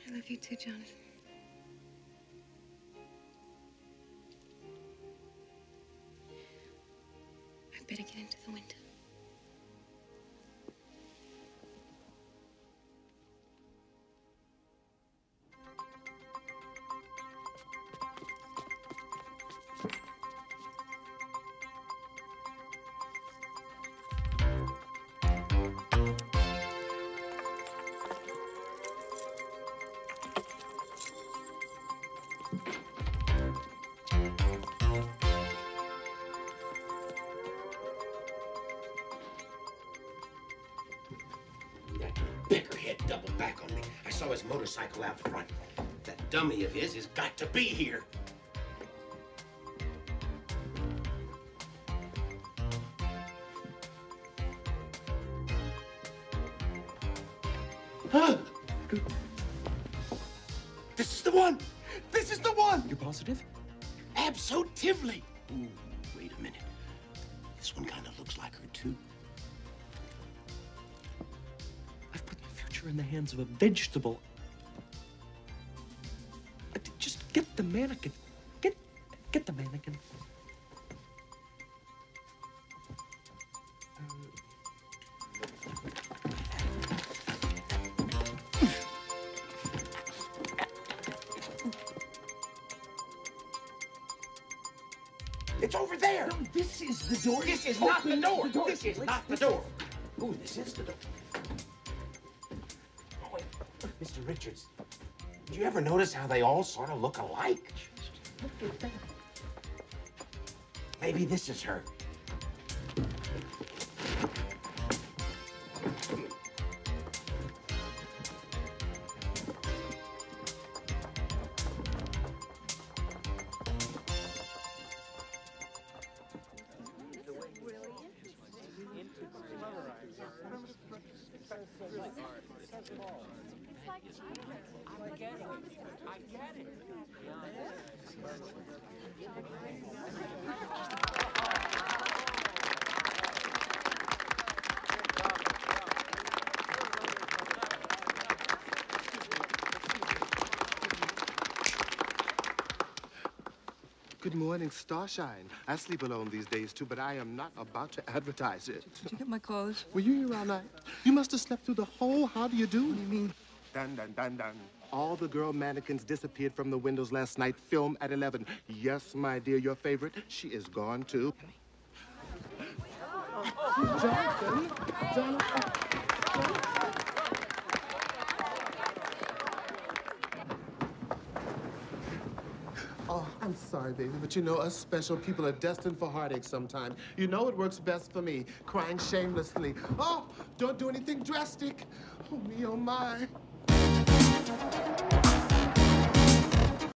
I love you too, Jonathan. I'd better get into the window. Beckerhead doubled back on me. I saw his motorcycle out front. That dummy of his has got to be here. Huh? This is the one! This is the one! You're positive? Absolutely! Ooh, wait a minute. This one kind of looks like her, too. I've put my future in the hands of a vegetable. Just get the mannequin. Get the mannequin. It's over there! No, this is the door. This is not the door! This is not the door! Ooh, this is the door. Oh, wait. Mr. Richards, did you ever notice how they all sort of look alike? Look at that. Maybe this is her. Good morning, Starshine. I sleep alone these days, too, but I am not about to advertise it. Did you get my clothes? Were you here all night? You must have slept through the whole how do you do? What do you mean? Dun, dun, dun, dun. All the girl mannequins disappeared from the windows last night. Film at 11. Yes, my dear, your favorite. She is gone, too. Jonathan? Jonathan? Oh, I'm sorry, baby, but you know, us special people are destined for heartache sometime. You know it works best for me, crying shamelessly. Oh, don't do anything drastic. Oh, me, oh, my.